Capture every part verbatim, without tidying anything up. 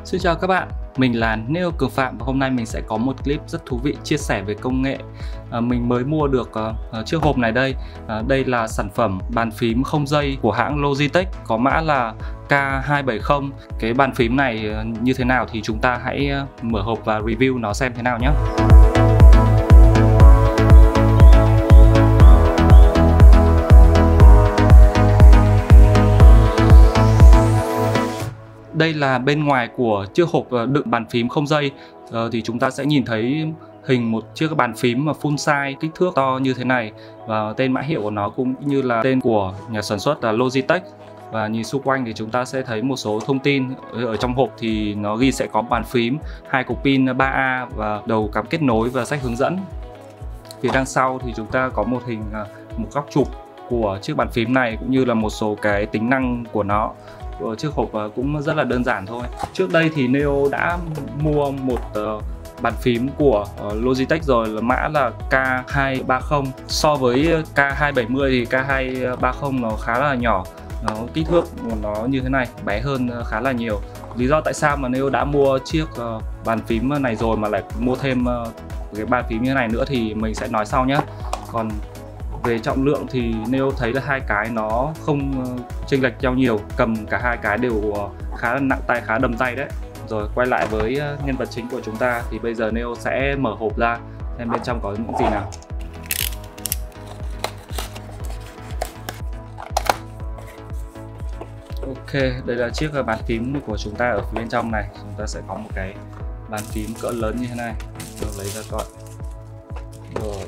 Xin chào các bạn, mình là Neo Cường Phạm và hôm nay mình sẽ có một clip rất thú vị chia sẻ về công nghệ. à, Mình mới mua được uh, chiếc hộp này đây. à, Đây là sản phẩm bàn phím không dây của hãng Logitech có mã là K hai bảy không. Cái bàn phím này uh, như thế nào thì chúng ta hãy uh, mở hộp và review nó xem thế nào nhé. Đây là bên ngoài của chiếc hộp đựng bàn phím không dây. ờ, Thì chúng ta sẽ nhìn thấy hình một chiếc bàn phím mà full size, kích thước to như thế này. Và tên mã hiệu của nó cũng như là tên của nhà sản xuất là Logitech. Và nhìn xung quanh thì chúng ta sẽ thấy một số thông tin. Ở trong hộp thì nó ghi sẽ có bàn phím, hai cục pin ba A và đầu cắm kết nối và sách hướng dẫn. Phía đằng sau thì chúng ta có một hình, một góc chụp của chiếc bàn phím này cũng như là một số cái tính năng của nó. Ở chiếc hộp cũng rất là đơn giản thôi. Trước đây thì Neo đã mua một uh, bàn phím của uh, Logitech rồi, là mã là K hai ba không. So với K hai bảy mươi thì K hai ba không nó khá là nhỏ, nó kích thước của nó như thế này, bé hơn khá là nhiều. Lý do tại sao mà Neo đã mua chiếc uh, bàn phím này rồi mà lại mua thêm uh, cái bàn phím như thế này nữa thì mình sẽ nói sau nhé. Còn về trọng lượng thì Neo thấy là hai cái nó không chênh lệch nhau nhiều, cầm cả hai cái đều khá là nặng tay, khá đầm tay đấy. Rồi quay lại với nhân vật chính của chúng ta thì bây giờ Neo sẽ mở hộp ra xem bên trong có những gì nào. Ok, đây là chiếc bàn phím của chúng ta ở phía bên trong này. Chúng ta sẽ có một cái bàn phím cỡ lớn như thế này. Rồi lấy ra coi. Rồi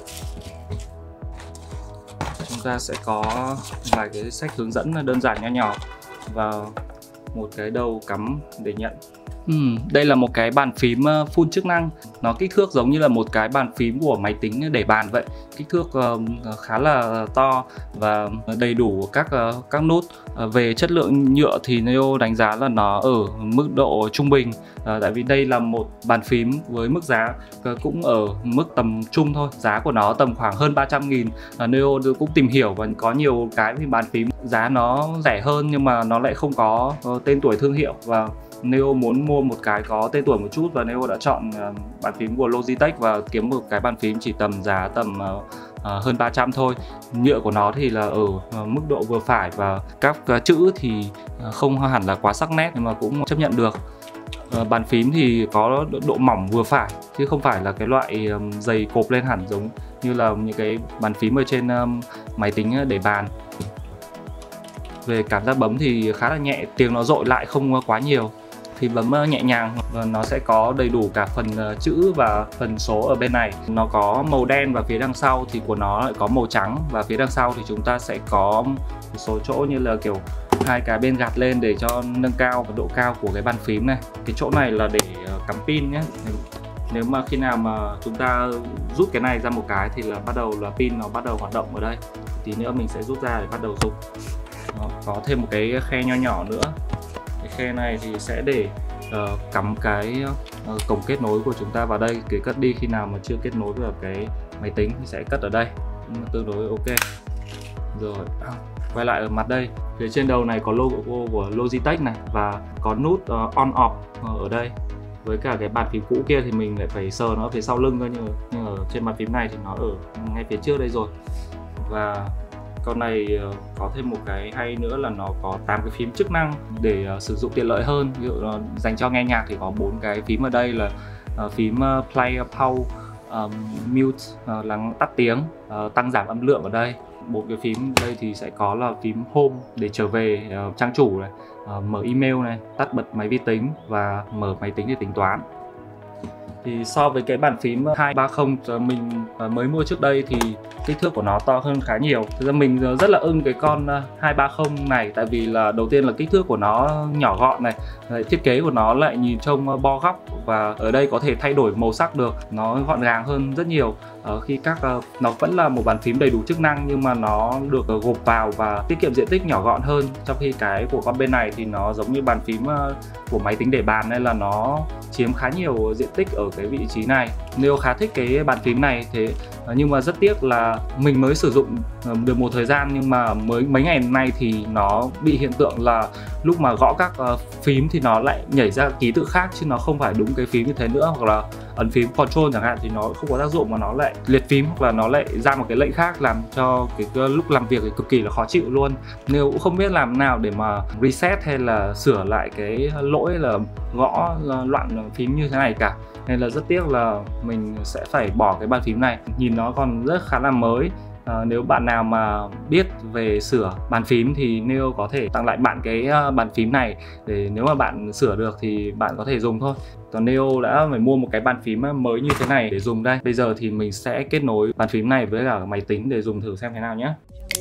chúng ta sẽ có vài cái sách hướng dẫn đơn giản nho nhỏ và một cái đầu cắm để nhận. uhm, Đây là một cái bàn phím full chức năng. Nó kích thước giống như là một cái bàn phím của máy tính để bàn vậy. Kích thước uh, khá là to và đầy đủ các uh, các nút. uh, Về chất lượng nhựa thì Neo đánh giá là nó ở mức độ trung bình. uh, Tại vì đây là một bàn phím với mức giá uh, cũng ở mức tầm trung thôi. Giá của nó tầm khoảng hơn ba trăm nghìn. uh, Neo cũng tìm hiểu và có nhiều cái bàn phím giá nó rẻ hơn nhưng mà nó lại không có uh, tên tuổi thương hiệu, và Neo muốn mua một cái có tên tuổi một chút và Neo đã chọn uh, bàn phím của Logitech và kiếm một cái bàn phím chỉ tầm giá tầm uh, uh, hơn ba trăm thôi. Nhựa của nó thì là ở uh, mức độ vừa phải và các uh, chữ thì uh, không hẳn là quá sắc nét nhưng mà cũng chấp nhận được. Uh, bàn phím thì có độ mỏng vừa phải chứ không phải là cái loại um, dày cộp lên hẳn giống như là những cái bàn phím ở trên um, máy tính để bàn. Về cảm giác bấm thì khá là nhẹ, tiếng nó dội lại không quá nhiều, thì bấm nhẹ nhàng và nó sẽ có đầy đủ cả phần chữ và phần số ở bên này. Nó có màu đen và phía đằng sau thì của nó lại có màu trắng, và phía đằng sau thì chúng ta sẽ có một số chỗ như là kiểu hai cái bên gạt lên để cho nâng cao độ cao của cái bàn phím này. Cái chỗ này là để cắm pin nhé. Nếu mà khi nào mà chúng ta rút cái này ra một cái thì là bắt đầu là pin nó bắt đầu hoạt động ở đây. Tí nữa mình sẽ rút ra để bắt đầu dùng. Đó, có thêm một cái khe nho nhỏ nữa. Cái khe này thì sẽ để uh, cắm cái uh, cổng kết nối của chúng ta vào đây, để cất đi khi nào mà chưa kết nối vào cái máy tính thì sẽ cất ở đây, tương đối ok. Rồi quay lại ở mặt đây, phía trên đầu này có logo của Logitech này và có nút uh, on off ở đây. Với cả cái bàn phím cũ kia thì mình lại phải sờ nó ở phía sau lưng thôi, nhưng, nhưng ở trên bàn phím này thì nó ở ngay phía trước đây rồi. Và con này có thêm một cái hay nữa là nó có tám cái phím chức năng để uh, sử dụng tiện lợi hơn. Ví dụ uh, dành cho nghe nhạc thì có bốn cái phím ở đây là uh, phím uh, play, pause, um, mute uh, là tắt tiếng, uh, tăng giảm âm lượng ở đây. Bốn cái phím đây thì sẽ có là phím home để trở về uh, trang chủ này, uh, mở email này, tắt bật máy vi tính và mở máy tính để tính toán. Thì so với cái bàn phím hai ba không mình mới mua trước đây thì kích thước của nó to hơn khá nhiều. Thực ra mình rất là ưng cái con hai ba không này, tại vì là đầu tiên là kích thước của nó nhỏ gọn này, thiết kế của nó lại nhìn trông bo góc, và ở đây có thể thay đổi màu sắc được, nó gọn gàng hơn rất nhiều. Khi các nó vẫn là một bàn phím đầy đủ chức năng nhưng mà nó được gộp vào và tiết kiệm diện tích, nhỏ gọn hơn. Trong khi cái của con bên này thì nó giống như bàn phím của máy tính để bàn nên là nó chiếm khá nhiều diện tích ở cái vị trí này. Neo khá thích cái bàn phím này, thế Nhưng mà rất tiếc là mình mới sử dụng được một thời gian, nhưng mà mới mấy ngày nay thì nó bị hiện tượng là lúc mà gõ các phím thì nó lại nhảy ra ký tự khác chứ nó không phải đúng cái phím như thế nữa, hoặc là ấn phím Control chẳng hạn thì nó không có tác dụng mà nó lại liệt phím, hoặc là nó lại ra một cái lệnh khác làm cho cái lúc làm việc thì cực kỳ là khó chịu luôn. Nếu cũng không biết làm nào để mà reset hay là sửa lại cái lỗi là gõ loạn phím như thế này cả, nên là rất tiếc là mình sẽ phải bỏ cái bàn phím này. Nhìn nó còn rất khá là mới. À, nếu bạn nào mà biết về sửa bàn phím thì Neo có thể tặng lại bạn cái bàn phím này, để nếu mà bạn sửa được thì bạn có thể dùng thôi. Còn Neo đã phải mua một cái bàn phím mới như thế này để dùng đây. Bây giờ thì mình sẽ kết nối bàn phím này với cả máy tính để dùng thử xem thế nào nhé.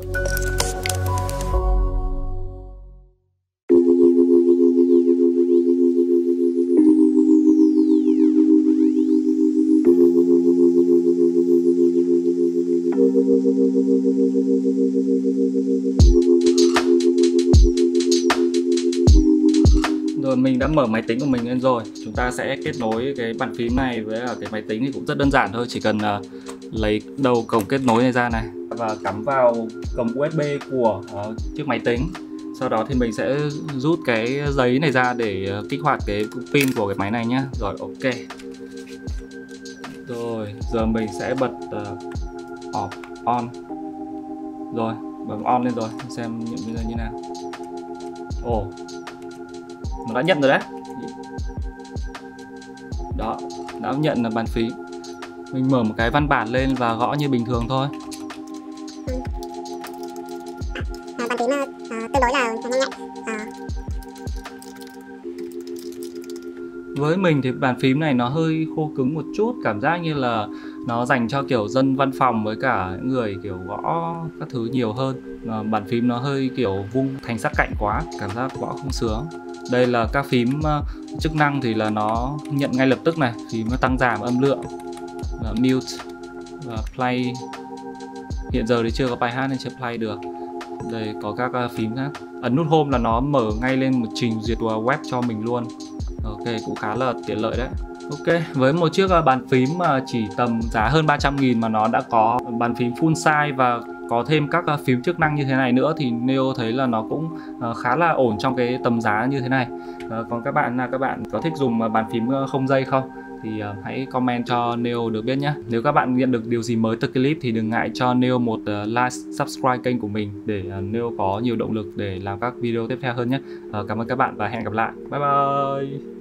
Rồi mình đã mở máy tính của mình lên rồi. Chúng ta sẽ kết nối cái bàn phím này với cái máy tính thì cũng rất đơn giản thôi. Chỉ cần uh, lấy đầu cổng kết nối này ra này và cắm vào cổng u ét bê của uh, chiếc máy tính. Sau đó thì mình sẽ rút cái giấy này ra để uh, kích hoạt cái pin của cái máy này nhé. Rồi ok. Rồi giờ mình sẽ bật uh, off on. Rồi bấm on lên rồi, xem nhận bây giờ như nào. Ồ, nó đã nhận rồi đấy. Đó, đã nhận là bàn phím. Mình mở một cái văn bản lên và gõ như bình thường thôi. Ừ. À, bàn phím uh, tương đối là nhanh nhạy. À. Với mình thì bàn phím này nó hơi khô cứng một chút, cảm giác như là nó dành cho kiểu dân văn phòng với cả những người kiểu gõ các thứ nhiều hơn. À, bàn phím nó hơi kiểu vung thành sắc cạnh quá, cảm giác gõ không sướng. Đây là các phím uh, chức năng thì là nó nhận ngay lập tức này, phím tăng giảm âm lượng, và mute và play. Hiện giờ thì chưa có bài hát nên chưa play được. Đây có các uh, phím khác. Ấn nút home là nó mở ngay lên một trình duyệt web cho mình luôn. Ok, cũng khá là tiện lợi đấy. Ok, với một chiếc uh, bàn phím mà chỉ tầm giá hơn ba trăm nghìn mà nó đã có bàn phím full size và có thêm các uh, phím chức năng như thế này nữa thì Neo thấy là nó cũng uh, khá là ổn trong cái tầm giá như thế này. Uh, còn các bạn là các bạn có thích dùng uh, bàn phím uh, không dây không? Thì uh, hãy comment cho Neo được biết nhé. Nếu các bạn nhận được điều gì mới từ clip thì đừng ngại cho Neo một uh, like, subscribe kênh của mình để uh, Neo có nhiều động lực để làm các video tiếp theo hơn nhé. Uh, cảm ơn các bạn và hẹn gặp lại. Bye bye.